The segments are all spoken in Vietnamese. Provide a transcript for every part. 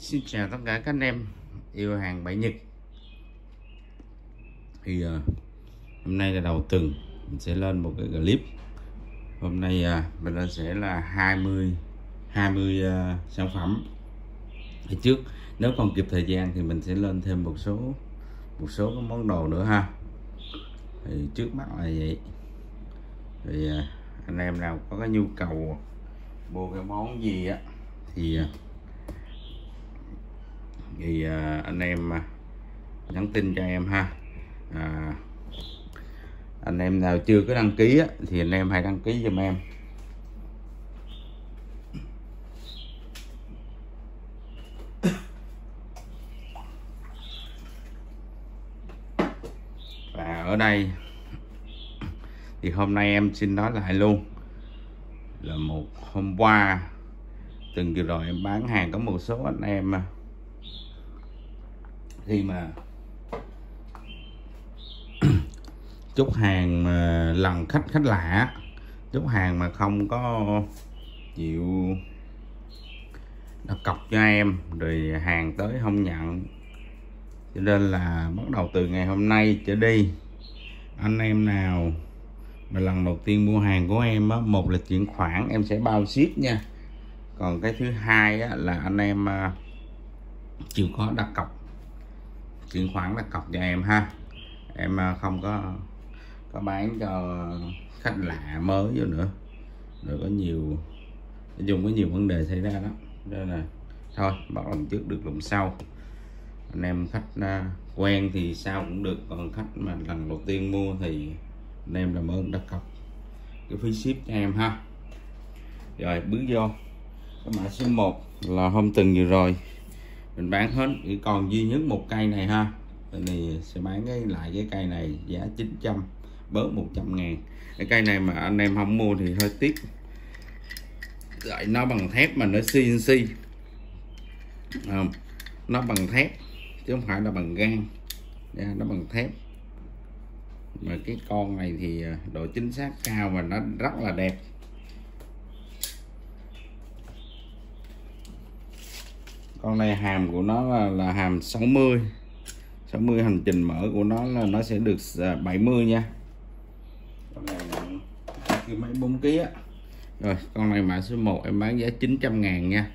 Xin chào tất cả các anh em yêu hàng Bảy Nhật. Thì hôm nay là đầu tuần mình sẽ lên một cái clip. Hôm nay mình lên sẽ là 20 sản phẩm. Thì trước nếu còn kịp thời gian thì mình sẽ lên thêm một số cái món đồ nữa ha. Thì trước mắt là vậy. Thì anh em nào có cái nhu cầu mua cái món gì á thì anh em nhắn tin cho em ha. Anh em nào chưa có đăng ký á, thì anh em hãy đăng ký giùm em. Và ở đây thì hôm nay em xin nói lại luôn là một hôm qua tuần vừa rồi em bán hàng có một số anh em khi mà chốt hàng mà lần khách lạ, chốt hàng mà không có chịu đặt cọc cho em, rồi hàng tới không nhận, cho nên là bắt đầu từ ngày hôm nay trở đi, anh em nào mà lần đầu tiên mua hàng của em á, một là chuyển khoản em sẽ bao ship nha, còn cái thứ hai á, là anh em chịu khó đặt cọc, chuyển khoản đặt cọc cho em ha. Em không có bán cho khách lạ mới vô nữa, rồi có nhiều vấn đề xảy ra đó, nên là thôi bắt lần trước được lần sau. Anh em khách quen thì sao cũng được, còn khách mà lần đầu tiên mua thì anh em làm ơn đặt cọc cái phí ship cho em ha. Rồi bước vô cái mã số 1 là hôm tuần vừa rồi mình bán hết, chỉ còn duy nhất một cây này ha. Thì sẽ bán lại cái cây này giá 900, bớt 100.000. Cái cây này mà anh em không mua thì hơi tiếc. Lại nó bằng thép mà nó CNC, nó bằng thép chứ không phải là bằng gan, nó bằng thép. Mà cái con này thì độ chính xác cao và nó rất là đẹp. Con này hàm của nó là hàm 60, hành trình mở của nó là nó sẽ được 70 nha. Con này nặng mấy 4 kg á. Rồi con này mã số 1 em bán giá 900.000 nha.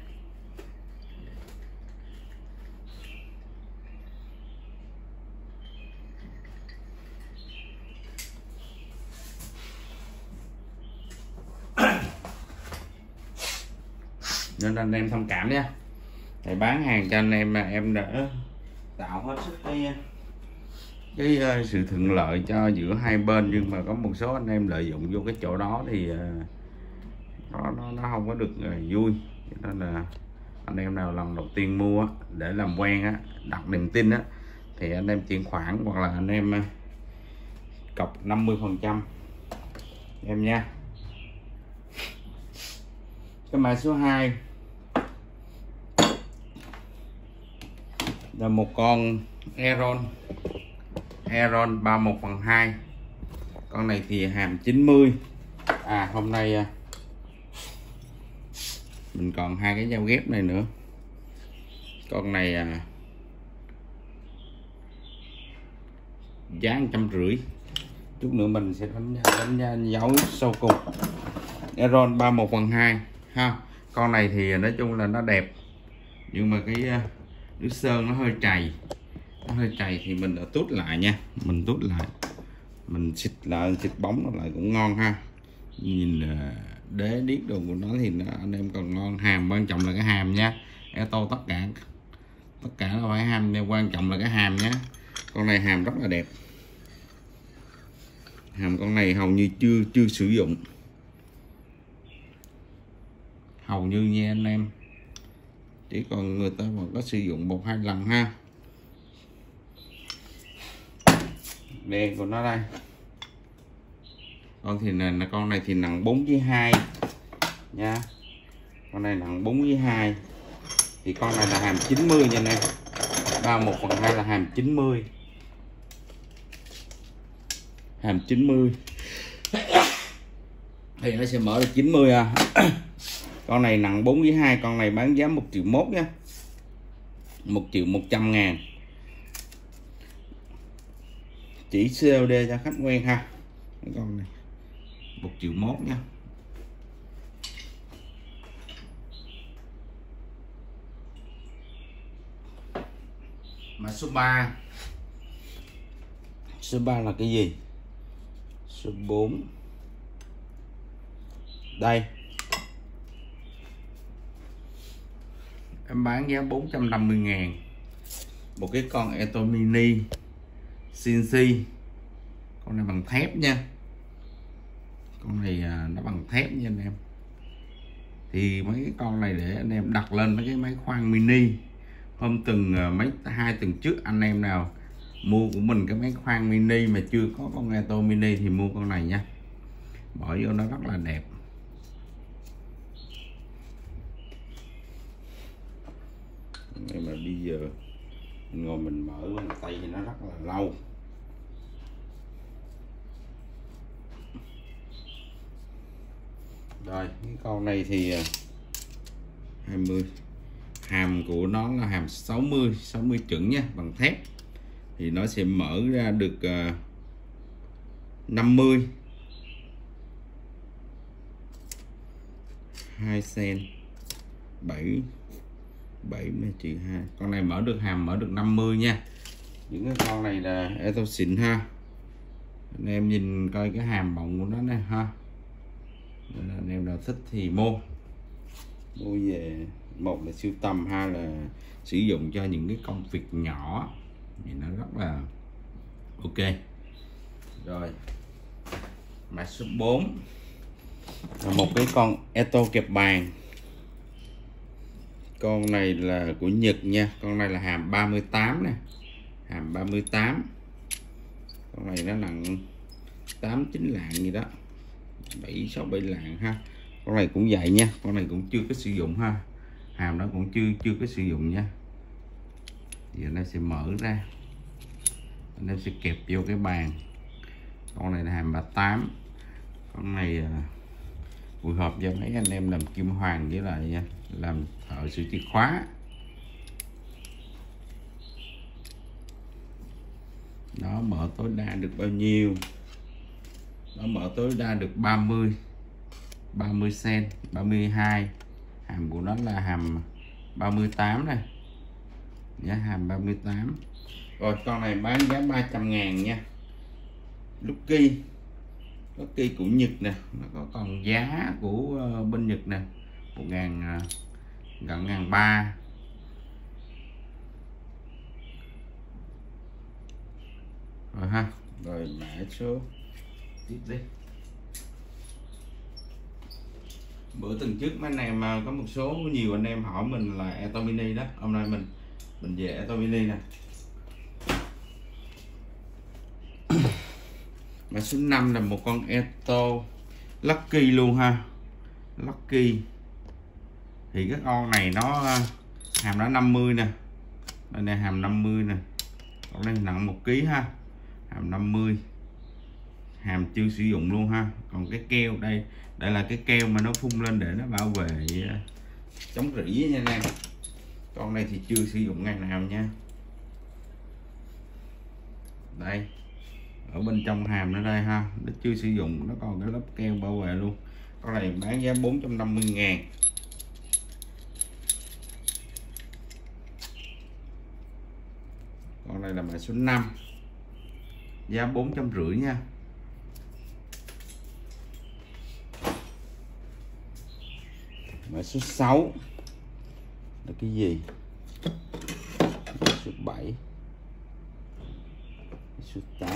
Nên anh em thông cảm nha. Thì bán hàng cho anh em đã tạo hết sức cái sự thuận lợi cho giữa hai bên, nhưng mà có một số anh em lợi dụng vô cái chỗ đó thì nó không có được vui. Cho nên là anh em nào lần đầu tiên mua để làm quen á, đặt niềm tin á, thì anh em chuyển khoản hoặc là anh em cọc 50% em nha. Cái mã số 2 là một con Aeron 31/2. Con này thì hàm 90. Hôm nay mình còn hai cái dao ghép này nữa. Con này giá 150. Chút nữa mình sẽ đánh dấu sau cùng. Aeron 31/2 ha. Con này thì nói chung là nó đẹp, nhưng mà cái nước sơn nó hơi chày, thì mình đã tút lại nha, mình tút lại, mình xịt bóng nó lại cũng ngon ha. Nhìn là đế điếc đồ của nó thì anh em còn ngon. Hàm quan trọng là cái hàm nha, Eto tất cả là phải hàm, nhưng quan trọng là cái hàm nhé. Con này hàm rất là đẹp, hàm con này hầu như chưa sử dụng, hầu như nha anh em, chỉ còn người ta còn có sử dụng 1-2 lần ha. Đen của nó đây, con này thì nặng 4,2 nha. Con này nặng 4,2 thì con này là hàm 90 nha anh em. 31/2 là hàm 90, hàm 90 thì nó sẽ mở được 90 Con này nặng 4,2, con này bán giá 1,1 triệu nha. 1.100.000, chỉ COD cho khách quen ha. Cái con này 1.1 triệu nha. Mã số 3. Số 3 là cái gì? Số 4 đây, em bán giá 450.000, một cái con Eto Mini CNC. Con này bằng thép nha, con này nó bằng thép nha anh em. Thì mấy cái con này để anh em đặt lên mấy cái máy khoan mini. Hôm hai tuần trước anh em nào mua của mình cái máy khoan mini mà chưa có con Eto Mini thì mua con này nha, bỏ vô nó rất là đẹp. Nhưng mà bây giờ ngồi mình mở bằng tay thì nó rất là lâu. Rồi cái con này thì 20, hàm của nó là hàm 60 chuẩn nha, bằng thép. Thì nó sẽ mở ra được 50 2 cm 70 trừ 2. Con này mở được hàm mở được 50 nha. Những cái con này là Eto xịn ha. Anh em nhìn coi cái hàm bọng của nó này ha. Nên là anh em nào thích thì mua về, một là sưu tầm, hai là sử dụng cho những cái công việc nhỏ thì nó rất là ok. Rồi mã số 4 là một cái con Eto kẹp bàn. Con này là của Nhật nha, con này là hàm 38 nè, hàm 38. Con này nó nặng 8-9 lạng gì đó, 7-6-7 lạng ha. Con này cũng vậy nha, con này cũng chưa có sử dụng ha, hàm nó cũng chưa có sử dụng nha. Giờ nó sẽ mở ra, nó sẽ kẹp vô cái bàn. Con này là hàm 38. Con này phù hợp cho mấy anh em làm kim hoàn với lại làm thợ sửa chìa khóa. Nó mở tối đa được bao nhiêu? Nó mở tối đa được 30 cm, 32. Hàm của nó là hàm 38 này nhá, hàm 38. Rồi con này bán giá 300.000 nha. Lucky của Nhật nè, nó có còn giá của bên Nhật nè, gần 1.300. Rồi ha. Rồi mã số tiếp đi. Bữa tuần trước mấy anh em có nhiều anh em hỏi mình là Eto Mini đó. Hôm nay mình về Eto Mini nè. Mã số 5 là một con Eto Lucky luôn ha. Lucky thì cái con này nó hàm nó 50 nè, đây này hàm 50 nè, con này nặng 1 kg ha, hàm 50, hàm chưa sử dụng luôn ha. Còn cái keo đây là cái keo mà nó phun lên để nó bảo vệ chống rỉ nha anh em. Con này thì chưa sử dụng ngày nào nha. Đây ở bên trong hàm nó đây ha, nó chưa sử dụng, nó còn cái lớp keo bảo vệ luôn. Con này bán giá 450.000. Con này là mã số 5, giá 450 nha. Mã số 6 là cái gì? Mã số 7, mã số 8,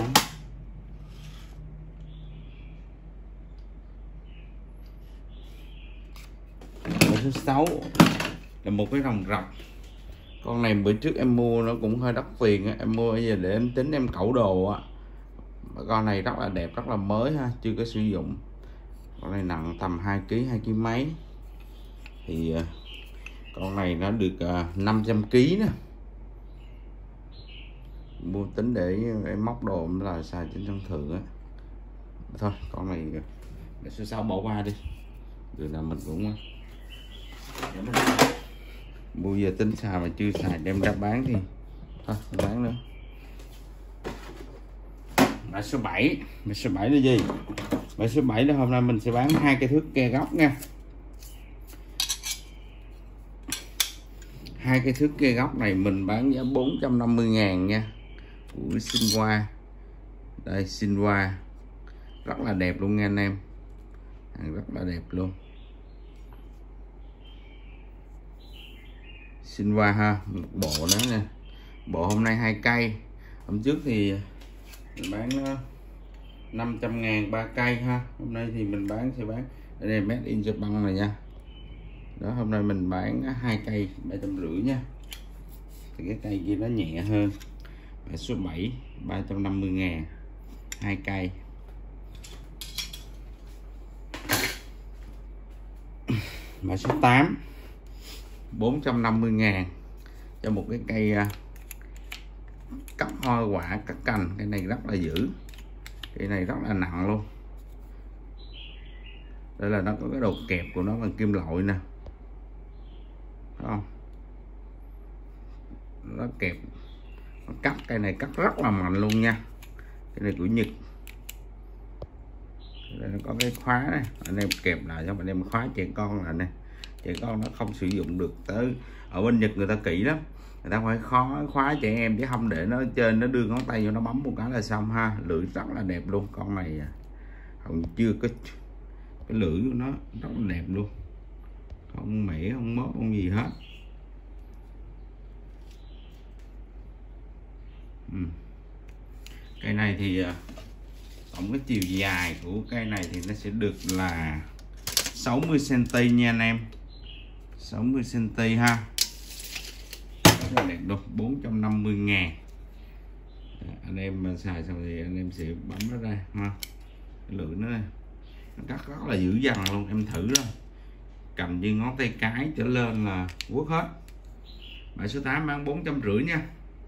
mã số 6 là một cái rồng rọc. Con này bữa trước em mua nó cũng hơi đắt tiền á, em mua bây giờ để em tính em cẩu đồ á. Con này rất là đẹp, rất là mới ha, chưa có sử dụng. Con này nặng tầm 2 kg, 2 kg mấy. Thì con này nó được 500 kg nè. Mua tính để em móc đồ là xài trên sân thượng á. Thôi con này để số 6 bỏ qua đi, rồi là mình cũng Bây giờ tính xài mà chưa xài đem ra bán thì thôi không bán nữa. Mã số 7, mã số 7 là gì? Mã số 7 là hôm nay mình sẽ bán 2 cây thước ke góc nha. 2 cây thước ke góc này mình bán giá 450.000 nha. Của Sinwa. Đây Sinwa. Rất là đẹp luôn nha anh em. Hàng rất là đẹp luôn. Sinwa ha, một bộ đó nè. Bộ hôm nay 2 cây. Hôm trước thì mình bán 500.000 3 cây ha. Hôm nay thì mình sẽ bán đây là made in Japan này nha. Đó, hôm nay mình bán 2 cây 350 nha. Thì cái cây kia nó nhẹ hơn. Mã số 7 350.000 2 cây. Mã số 8 450.000 cho một cái cây cắt hoa quả cắt cành. Cái này rất là dữ, cái này rất là nặng luôn. Đây là nó có cái đầu kẹp của nó bằng kim loại nè, thấy không? Nó kẹp, nó cắt, cây này cắt rất là mạnh luôn nha. Cái này của Nhật. Đây nó có cái khóa này, anh em kẹp lại cho anh em khóa trẻ con lại nè. Trẻ con nó không sử dụng được. Tới ở bên Nhật người ta kỹ lắm, người ta phải khóa trẻ em chứ không để nó trên nó đưa ngón tay vô nó bấm một cái là xong ha. Lưỡi rất là đẹp luôn, con này hầu chưa có cái lưỡi của nó rất là đẹp luôn, không mẻ không mốt không gì hết. Cây này thì tổng cái chiều dài của cây này thì nó sẽ được là 60 cm nha anh em, 60 cm ha. Rất là đẹp luôn, 450.000. Anh em mà xài xong thì anh em sẽ bấm nó ra ha. Cái lưỡi nó này nó cắt rất là dữ dằn luôn, em thử đó, cầm như ngón tay cái trở lên là quất hết. Mã số 8 bán 450 nha.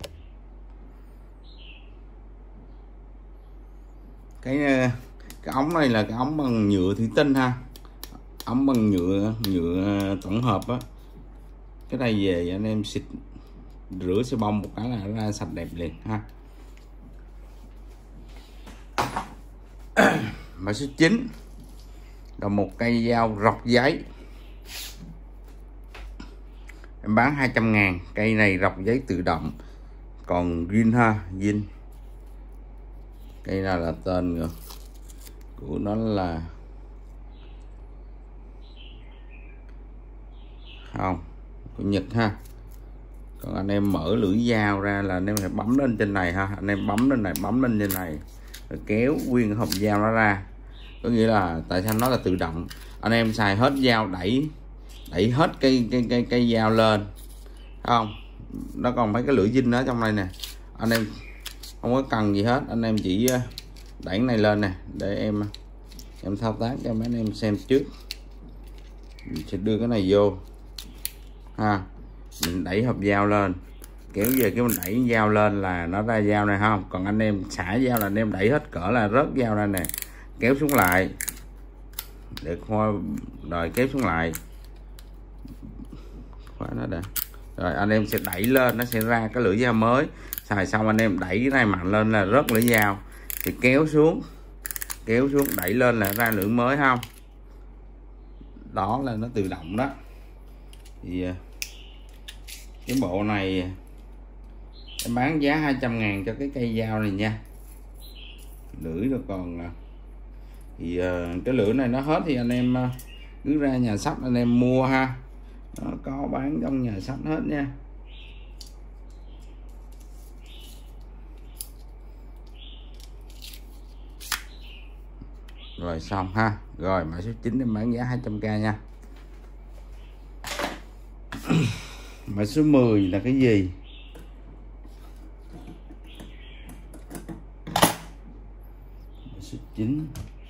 Cái ống này là cái ống bằng nhựa thủy tinh ha, ống bằng nhựa tổng hợp á. Cái này về anh em xịt rửa xe bông một cái là ra sạch đẹp liền ha. Mã số 9 là một cây dao rọc giấy, em bán 200.000. Cây này rọc giấy tự động, còn zin ha, zin. Cây này là tên của nó là không của Nhật ha. Còn anh em mở lưỡi dao ra là anh em phải bấm lên trên này ha, anh em bấm lên này, bấm lên trên này rồi kéo nguyên hộp dao nó ra. Có nghĩa là tại sao nó là tự động, anh em xài hết dao đẩy hết cây dao lên, thấy không? Nó còn mấy cái lưỡi zin ở trong này nè, anh em không có cần gì hết, anh em chỉ đẩy này lên nè. Để em thao tác cho mấy anh em xem trước. Mình sẽ đưa cái này vô ha, mình đẩy hộp dao lên, kéo về cái mình đẩy dao lên là nó ra dao này không. Còn anh em xả dao là anh em đẩy hết cỡ là rớt dao ra nè, kéo xuống lại để khoa rồi kéo xuống lại, khóa nó đã. Rồi anh em sẽ đẩy lên, nó sẽ ra cái lưỡi dao mới. Xài xong anh em đẩy cái này mạnh lên là rớt lưỡi dao, thì kéo xuống đẩy lên là ra lưỡi mới không. Đó là nó tự động đó. Thì cái bộ này em bán giá 200.000 cho cái cây dao này nha. Lưỡi nó còn thì cái lưỡi này nó hết thì anh em cứ ra nhà sách anh em mua ha, nó có bán trong nhà sách hết nha. Rồi xong ha. Rồi mã số 9 em bán giá 200.000 nha. Mã số 10 là cái gì? Mã số 9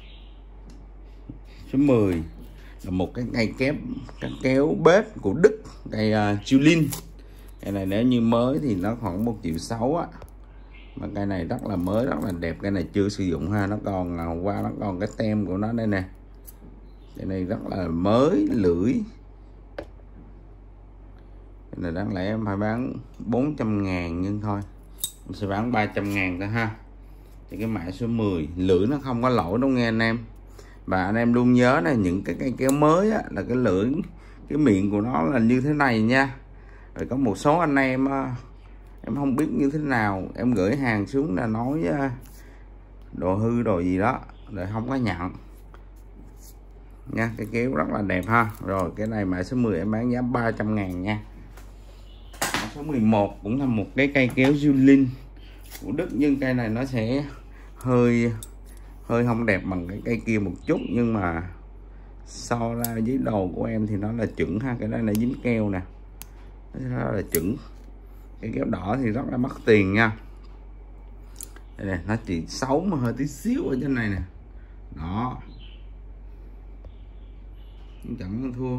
số 10 là một cái cây kéo bếp của Đức, cây Chulin. Cây này nếu như mới thì nó khoảng 1,6 triệu á, mà cây này rất là mới, rất là đẹp. Cây này chưa sử dụng ha, nó còn qua nó còn cái tem của nó đây nè. Cây này rất là mới, lưỡi Cái này đáng lẽ em phải bán 400.000 nhưng thôi mình sẽ bán 300.000 thôi ha. Thì cái mã số 10 lưỡi nó không có lỗi đâu nghe anh em. Và anh em luôn nhớ này, những cái cây kéo mới á, là cái lưỡi, cái miệng của nó là như thế này nha. Rồi có một số anh em không biết như thế nào, em gửi hàng xuống là nói đồ hư đồ gì đó rồi không có nhận nha. Cái kéo rất là đẹp ha. Rồi cái này mã số 10 em bán giá 300.000 nha. Mã số 11 cũng là một cái cây kéo Julin của Đức, nhưng cây này nó sẽ hơi không đẹp bằng cái cây kia một chút, nhưng mà so ra với đồ của em thì nó là chuẩn ha. Cái đây là dính keo nè, nó là chuẩn. Cái kéo đỏ thì rất là mắc tiền nha. Đây này, nó chỉ xấu mà hơi tí xíu ở trên này nè. Đó, chẳng ăn thua.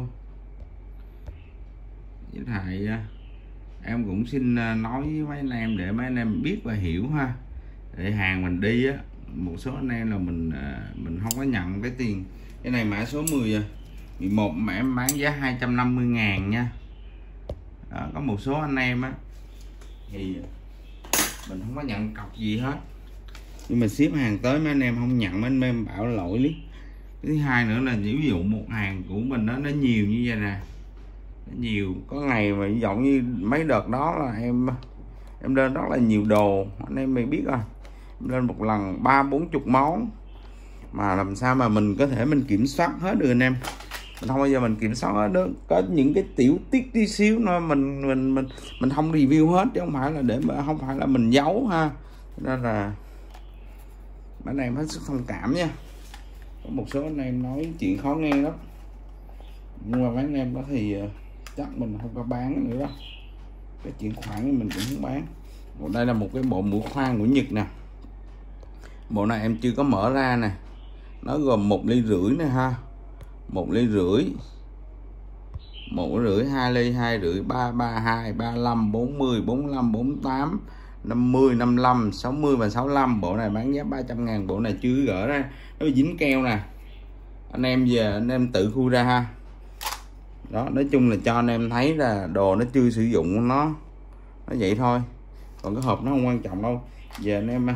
Với lại em cũng xin nói với mấy anh em để mấy anh em biết và hiểu ha. Để hàng mình đi á, một số anh em là mình không có nhận cái tiền. Cái này mã số 11 mà em bán giá 250.000 nha. Đó, có một số anh em á thì mình không có nhận cọc gì hết, nhưng mà ship hàng tới mấy anh em không nhận, mấy anh em bảo lỗi lý. Thứ hai nữa là ví dụ một hàng của mình đó nó nhiều như vậy nè, nó nhiều, có ngày mà ví dụ như mấy đợt đó là em lên rất là nhiều đồ, anh em mày biết rồi, em lên một lần 30-40 món mà làm sao mà mình có thể mình kiểm soát hết được anh em. Mình không bao giờ mình kiểm soát hết được, có những cái tiểu tiết tí xíu nó mình không review hết, chứ không phải là để mà không phải là mình giấu ha. Nên là mấy anh em hết sức thông cảm nha. Có một số anh em nói chuyện khó nghe lắm, nhưng mà mấy anh em đó thì chắc mình không có bán nữa đó. Cái chuyển khoản mình cũng không bán. Đây là một cái bộ mũi khoan của Nhật nè. Bộ này em chưa có mở ra nè. Nó gồm 1,5 ly nè ha, 1,5 ly, 1,5 ly, 2 ly, 2,5 ly, 3, 32, 35, 40, 45, 48, 50, 55, 60 và 65. Bộ này bán giá 300.000. Bộ này chưa gỡ ra, nó dính keo nè. Anh em về anh em tự khui ra ha. Đó, nói chung là cho anh em thấy là đồ nó chưa sử dụng, nó vậy thôi, còn cái hộp nó không quan trọng đâu. Giờ anh em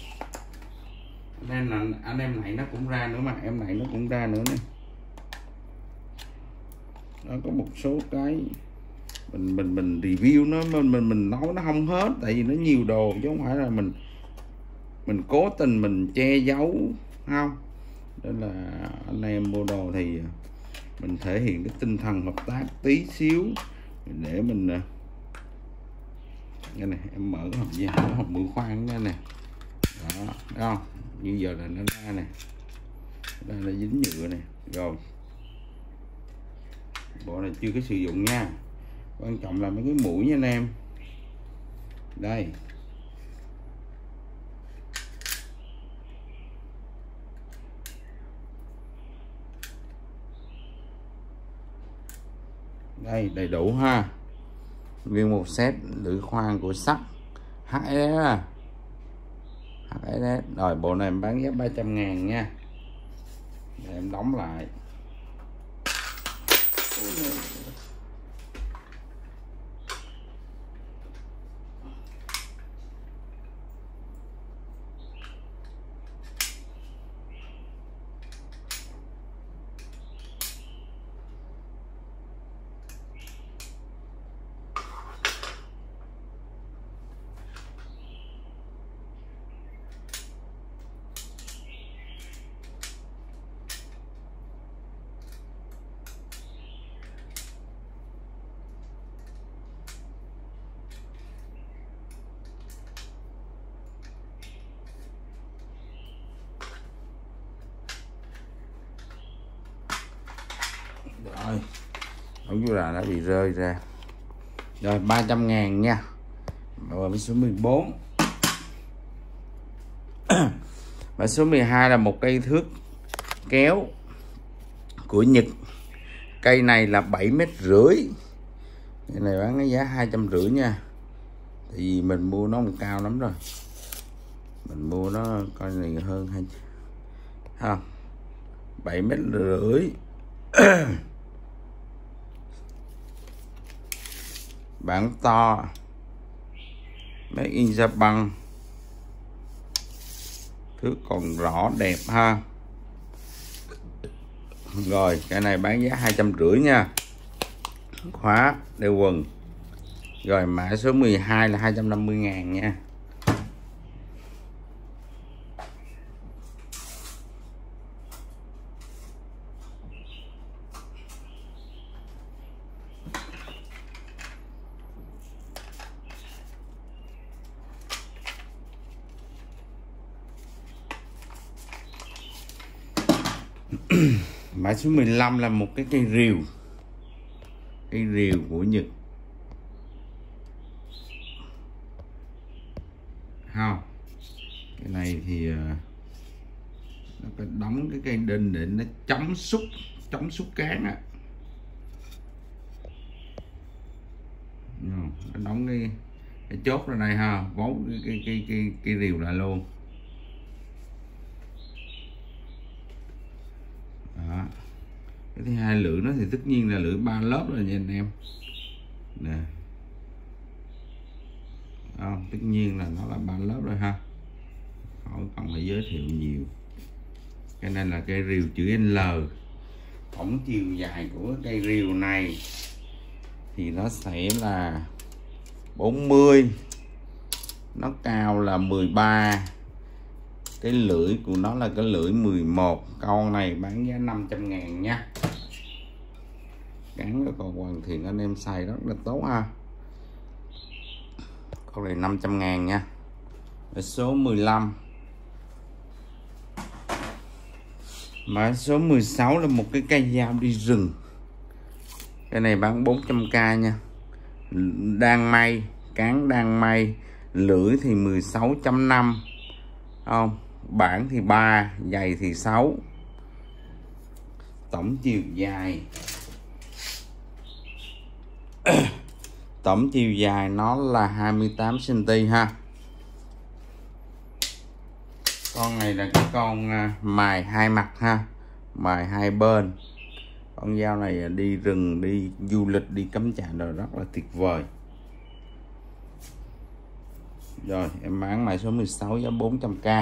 này nó cũng ra nữa, mà em này nó cũng ra nữa nè. Đó, có một số cái mình review nó, mình nói nó không hết, tại vì nó nhiều đồ chứ không phải là mình cố tình mình che giấu không. Nên là anh em mua đồ thì mình thể hiện cái tinh thần hợp tác tí xíu để mình cái này em mở cái hộp gì, cái hộp mũi khoan nha nè. Đó, thấy không? Như giờ là nó ra nè, đây là dính nhựa này. Rồi bộ này chưa có sử dụng nha, quan trọng là mấy cái mũi nha anh em. Đây đây đầy đủ ha, nguyên một set lưỡi khoan của sắt HSS. Rồi bộ này em bán giá 300.000 nha. Để em đóng lại. Rồi, ống chú là đã bị rơi ra. Rồi 300.000 nha. Và số 14. Và số 12 là một cây thước kéo của Nhật. Cây này là 7,5 mét. Cây này bán cái giá 250 nha. Tại vì mình mua nó không cao lắm rồi. Mình mua nó coi này hơn hay không? 7,5 mét. bản to, Made in Japan, thước còn rõ đẹp ha. Rồi cái này bán giá 250 nha, khóa đeo quần. Rồi mã số 12 là 250.000 nha. Mã số 15 là một cái cây rìu của Nhật. Không, cái này thì nó phải đóng cái cây đinh để nó chống xúc cán á. Nó đóng cái chốt ra đây ha, vấu cái rìu lại luôn. Đó. Cái thứ hai lưỡi nó thì tất nhiên là lưỡi 3 lớp rồi nha anh em nè. Tất nhiên là nó là 3 lớp rồi ha, khỏi cần phải giới thiệu nhiều. Cái này là cây rìu chữ L. Tổng chiều dài của cây rìu này thì nó sẽ là 40, nó cao là 13. Cái lưỡi của nó là cái lưỡi 11. Con này bán giá 500.000 nha. Gắn cái còn hoàn thiện, anh em xài rất là tốt ha. Con này 500.000 nha. Số 15. Mã số 16 là một cái cây dao đi rừng. Cái này bán 400k nha. Đan may, cán đan may, lưỡi thì 16.5. Không, bản thì 3, dày thì 6. Tổng chiều dài tổng chiều dài nó là 28 cm ha. Con này là cái con mài hai mặt ha, mài hai bên. Con dao này đi rừng, đi du lịch, đi cắm trại rồi rất là tuyệt vời. Rồi em bán mã số 16 giá 400k.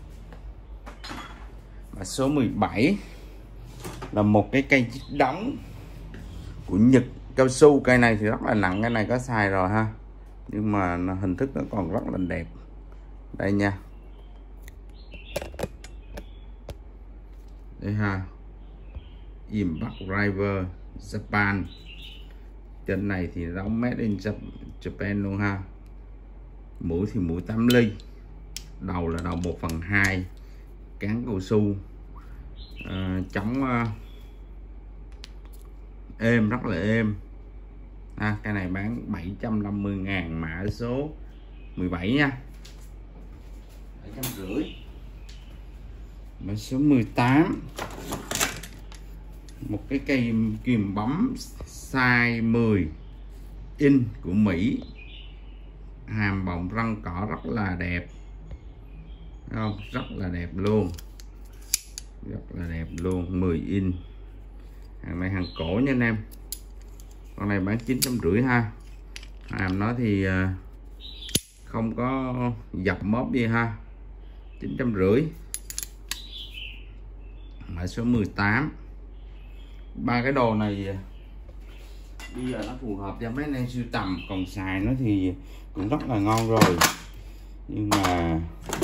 Mã số 17 là một cái cây chích đóng của Nhật, cao su. Cây này thì rất là nặng, cái này có xài rồi ha, nhưng mà hình thức nó còn rất là đẹp. Đây nha, đây ha, Impact Driver Japan. Trên này thì đóng Made in Japan luôn ha. Mũi thì mũi 8 ly, đầu là đầu 1/2, cán cao su, chống êm, rất là êm. Cái này bán 750.000, mã số 17 nha, 750. Mã số 18, một cái cây kìm bấm size 10 inch của Mỹ, hàm bọng răng cỏ rất là đẹp. Không, rất là đẹp luôn, rất là đẹp luôn, 10 inch. Hàng này hàng cổ nha anh em. Con này bán 950 ha. Hàm nó thì không có dập móp gì ha, 950. Mã số 18. Ba cái đồ này bây giờ nó phù hợp cho mấy anh em sưu tầm, còn xài nó thì cũng rất là ngon rồi, nhưng mà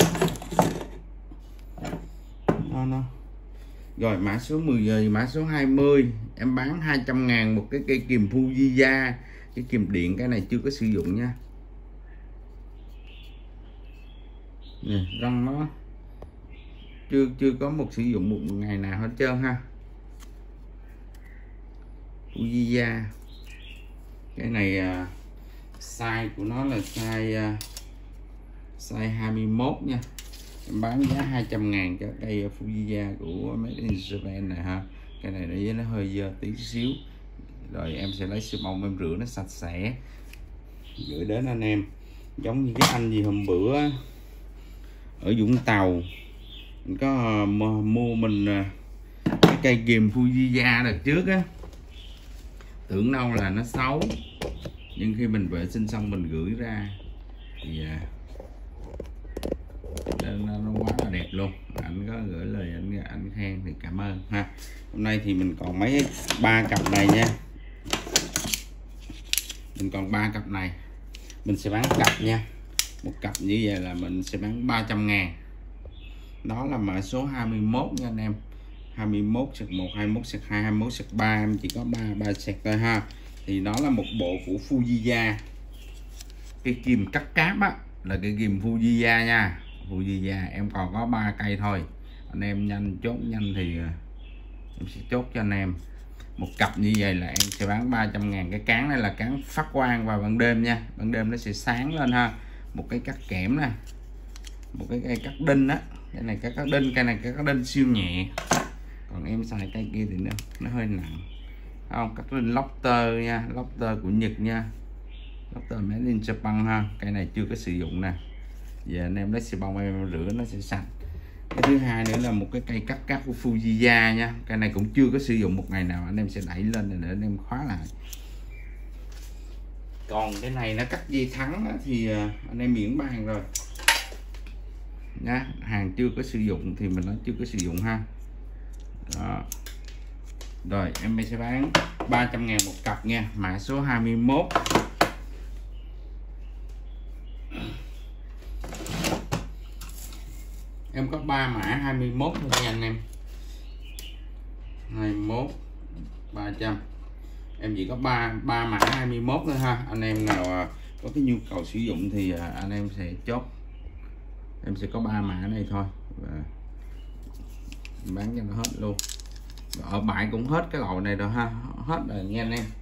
nó rồi. Mã số 10, mã số 20 em bán 200.000 một cái cây kìm Fujiya, cái kìm điện. Cái này chưa có sử dụng nha. Nè, răng nó chưa có một sử dụng một ngày nào hết trơn ha. Fujiya. Cái này size của nó là size 21 nha. Em bán giá 200.000 cho cây Fujiya của Made in Japan này ha. Cái này nó với nó hơi dơ tí xíu, rồi em sẽ lấy xi mông em rửa nó sạch sẽ gửi đến anh em. Giống như cái anh gì hôm bữa ở Vũng Tàu mình có mua mình cái cây kìm Fujiya đợt trước á, tưởng đâu là nó xấu, nhưng khi mình vệ sinh xong mình gửi ra thì nó quá là đẹp luôn. Anh có gửi lời anh khen thì cảm ơn ha. Hôm nay thì mình còn mấy 3 cặp này nha, mình còn 3 cặp này, mình sẽ bán cặp nha. Một cặp như vậy là mình sẽ bán 300.000. Đó là mã số 21 nha anh em. 21/1, 21/2, 21/3, em chỉ có 3 sẹt thôi ha. Thì đó là một bộ của Fujiya. Cái kìm cắt cáp á là cái kìm Fujiya nha. Fujiya em còn có 3 cây thôi. Anh em nhanh chốt nhanh thì em sẽ chốt cho anh em. Một cặp như vậy là em sẽ bán 300.000. Cái cán này là cán phát quang vào ban đêm nha, ban đêm nó sẽ sáng lên ha. Một cái cắt kẽm nè, một cái cây cắt đinh á, cái này cái cắt đinh, cây này cái cắt đinh siêu nhẹ. Còn em xài cây kia thì nó hơi nặng không. Cắt đinh Lofter nha, Lofter của Nhật nha, Lofter made in Japan ha. Cây này chưa có sử dụng nè, giờ anh em lấy xì bông em rửa nó sẽ sạch. Cái thứ hai nữa là một cái cây cắt cáp của Fujiya nha. Cây này cũng chưa có sử dụng một ngày nào, anh em sẽ đẩy lên để anh em khóa lại. Còn cái này nó cắt dây thắng thì anh em miễn bàn rồi nha. Hàng chưa có sử dụng thì mình nói chưa có sử dụng ha. Đó. Rồi em sẽ bán 300.000 một cặp nha, mã số 21. Em có 3 mã 21 thôi nha anh em. 21 300. Em chỉ có 3 mã 21 thôi ha. Anh em nào có cái nhu cầu sử dụng thì anh em sẽ chốt. Em sẽ có 3 mã này thôi và bán cho nó hết luôn. Ở bãi cũng hết cái loại này rồi ha, hết rồi nha anh em.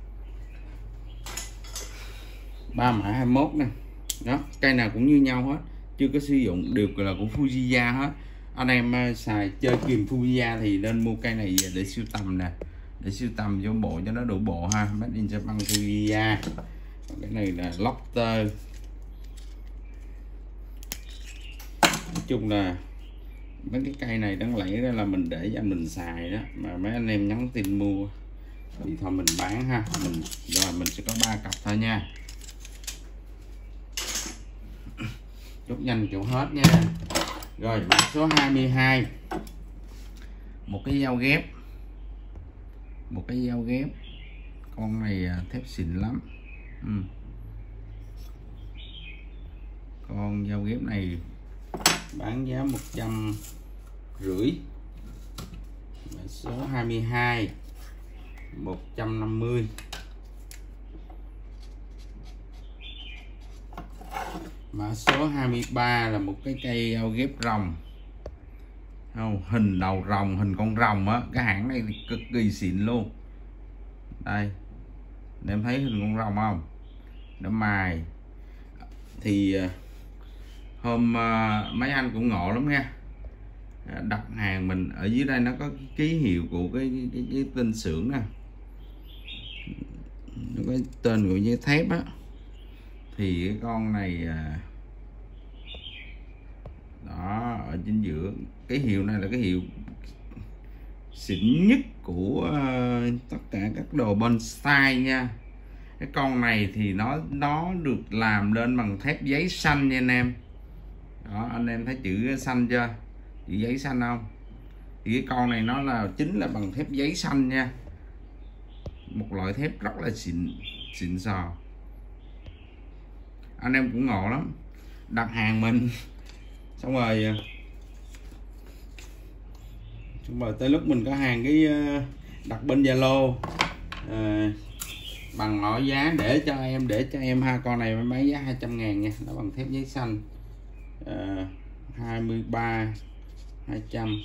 3 mã 21 nè. Đó, cây nào cũng như nhau hết, chưa có sử dụng, đều là của Fujiya hết. Anh em xài chơi kìm Fujiya thì nên mua cây này để sưu tầm nè, để sưu tầm vô bộ cho nó đủ bộ ha. Made in Japan Fujiya. Cái này là Lofter. Nói chung là mấy cái cây này đáng lẽ đó là mình để cho mình xài đó, mà mấy anh em nhắn tin mua thì thôi mình bán ha. Rồi mình sẽ có 3 cặp thôi nha. Chốt nhanh kiểu hết nha. Rồi mã số 22. Một cái dao ghép, một cái dao ghép. Con này thép xịn lắm. Con dao ghép này bán giá 150. Mã số 22 150. Mã số 23 là một cái cây dao ghép rồng. Hình đầu rồng, hình con rồng á. Cái hãng này thì cực kỳ xịn luôn. Đây, em thấy hình con rồng không? Nó mài. Thì hôm mấy anh cũng ngộ lắm nha. Đặt hàng mình ở dưới đây nó có cái ký hiệu của cái tên xưởng nè, nó có tên của dây thép á. Thì cái con này đó ở chính giữa, cái hiệu này là cái hiệu xịn nhất của tất cả các đồ bonsai nha. Cái con này thì nó được làm lên bằng thép giấy xanh nha anh em. Đó, anh em thấy chữ xanh chưa, chữ giấy xanh không? Thì cái con này nó là chính là bằng thép giấy xanh nha, một loại thép rất là xịn sò. Anh em cũng ngộ lắm, đặt hàng mình xong rồi tới lúc mình có hàng cái đặt bên Zalo bằng mọi giá để cho em ha. Con này bán giá 200.000 nha, nó bằng thép giấy xanh. 23 200.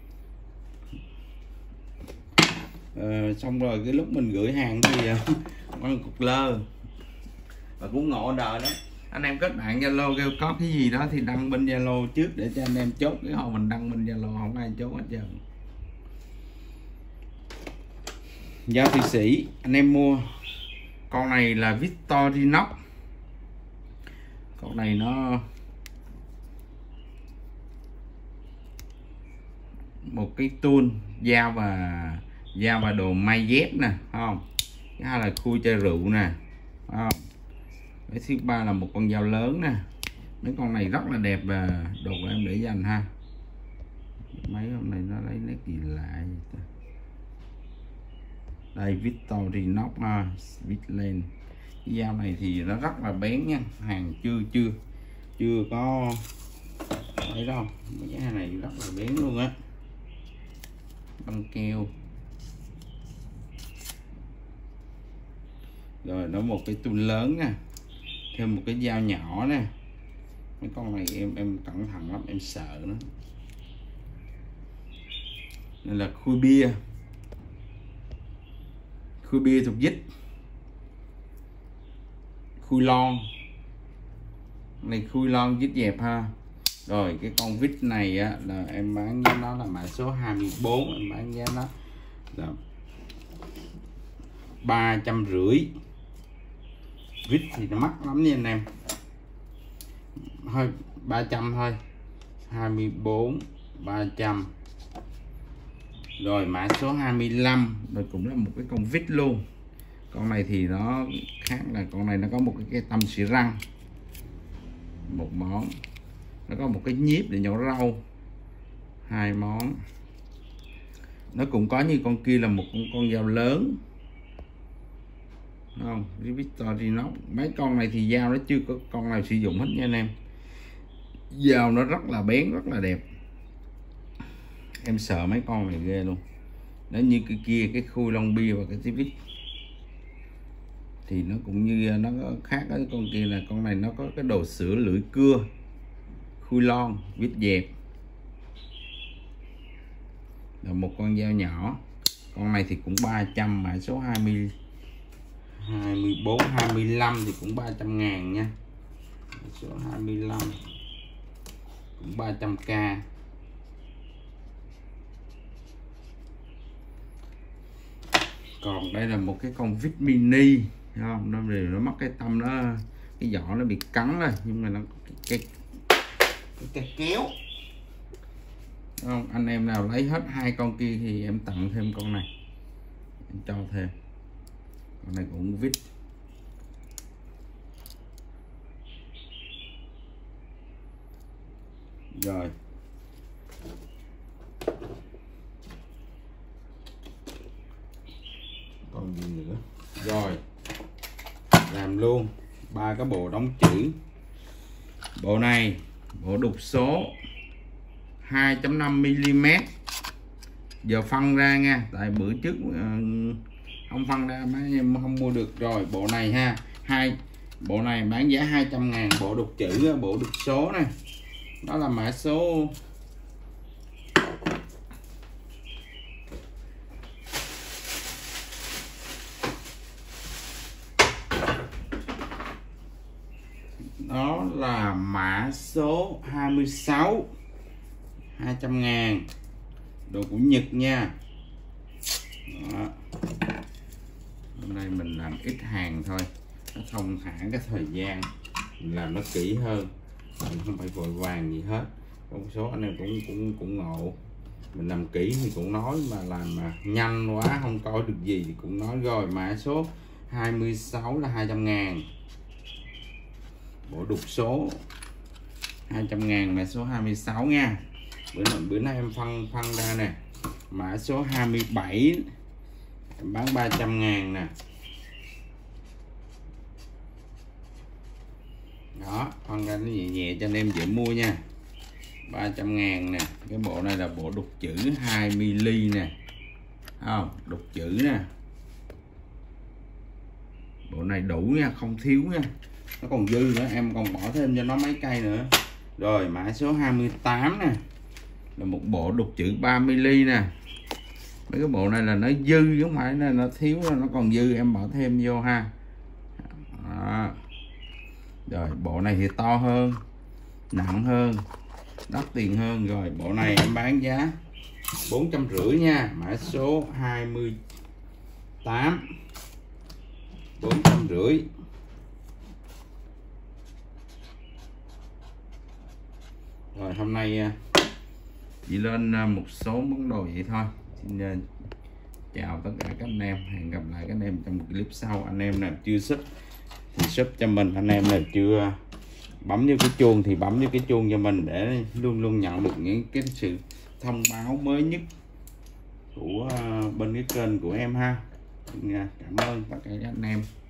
Xong rồi cái lúc mình gửi hàng thì con cục lơ và cũng ngộ đời đó. Anh em kết bạn Zalo kêu có cái gì đó thì đăng bên Zalo trước để cho anh em chốt. Cái hồi mình đăng bên Zalo không ai chốt hết trơn. Dao Thụy Sĩ anh em mua. Con này là Victorinox. Con này nó một cái tool dao và đồ may dép nè, không? Cái hai là khui chai rượu nè, không? Cái thứ ba là một con dao lớn nè. Mấy con này rất là đẹp và đồ của em để dành ha. Mấy hôm nay nó lấy nét gì lạ vậy ta? Đây Victorinox Vitlen. Cái dao này thì nó rất là bén nha, hàng chưa có thấy đâu. Mấy cái này rất là bén luôn á. Băng keo. Rồi nó một cái tua lớn nè, thêm một cái dao nhỏ nè. Mấy con này em cẩn thận lắm, em sợ nó. Đây là khui bia thuộc dít, khui lon này, khui lon dít dẹp ha. Rồi cái con vít này á, là em bán với nó là mã số 24, em bán giá nó là 350. Vít thì nó mắc lắm nha anh em, thôi 300 thôi, 24 300. Rồi mã số 25, rồi cũng là một cái con vít luôn. Con này thì nó khác là con này nó có một cái tăm xì răng, một món, nó có một cái nhíp để nhổ rau, 2 món. Nó cũng có như con kia là một con dao lớn, không? Victorinox. Mấy con này thì dao nó chưa có con nào sử dụng hết nha anh em. Dao nó rất là bén, rất là đẹp. Em sợ mấy con này ghê luôn. Nếu như cái kia, cái khui lon bia và cái vít thì nó cũng như nó khác với con kia, là con này nó có cái đồ sửa lưỡi cưa, khui lon, vít dẹp. Là một con dao nhỏ. Con này thì cũng 300, mã số 24 25 thì cũng 300.000 nha. Mã số 25 cũng 300k. Còn đây là một cái con vít mini, không? Nó mắc cái tâm nó, cái vỏ nó bị cắn rồi, nhưng mà nó cái kéo. Không, anh em nào lấy hết 2 con kia thì em tặng thêm con này, em cho thêm. Con này cũng vít. Rồi còn gì nữa. Rồi làm luôn 3 cái bộ đóng chữ. Bộ này bộ đục số 2.5mm. Giờ phân ra nha, tại bữa trước không phân ra mấy anh em không mua được. Rồi bộ này ha, bộ này bán giá 200.000. Bộ đục chữ, bộ đục số này, đó là mã số đó là mã số 26, 200.000. Đồ của Nhật nha. Đó. Hôm nay mình làm ít hàng thôi, nó thông thả cái thời gian, mình làm nó kỹ hơn, mình không phải vội vàng gì hết. Có một số anh em cũng ngộ, mình làm kỹ thì cũng nói, mà làm mà nhanh quá không coi được gì thì cũng nói. Rồi mã số 26 là 200.000. Bộ đục số 200.000, mã số 26 nha. Bữa nay em phân ra nè. Mã số 27 em bán 300.000 nè. Đó, phân ra nó nhẹ nhẹ cho anh em dễ mua nha. 300.000 nè. Cái bộ này là bộ đục chữ 2mm nè, không? Đục chữ nè. Bộ này đủ nha, không thiếu nha. Nó còn dư nữa, em còn bỏ thêm cho nó mấy cây nữa. Rồi mã số 28 nè, là một bộ đục chữ 3mm nè. Mấy cái bộ này là nó dư chứ không phải là nó thiếu, nó còn dư, em bỏ thêm vô ha. Đó. Rồi bộ này thì to hơn, nặng hơn, đắt tiền hơn. Rồi bộ này em bán giá 450 nha. Mã số 28 450. Rồi hôm nay chỉ lên một số món đồ vậy thôi. Xin chào tất cả các anh em, hẹn gặp lại các anh em trong một clip sau. Anh em nào chưa thì sub cho mình. Anh em nào chưa bấm vô cái chuông thì bấm vô cái chuông cho mình để luôn luôn nhận được những cái sự thông báo mới nhất của bên cái kênh của em ha. Cảm ơn tất cả các anh em.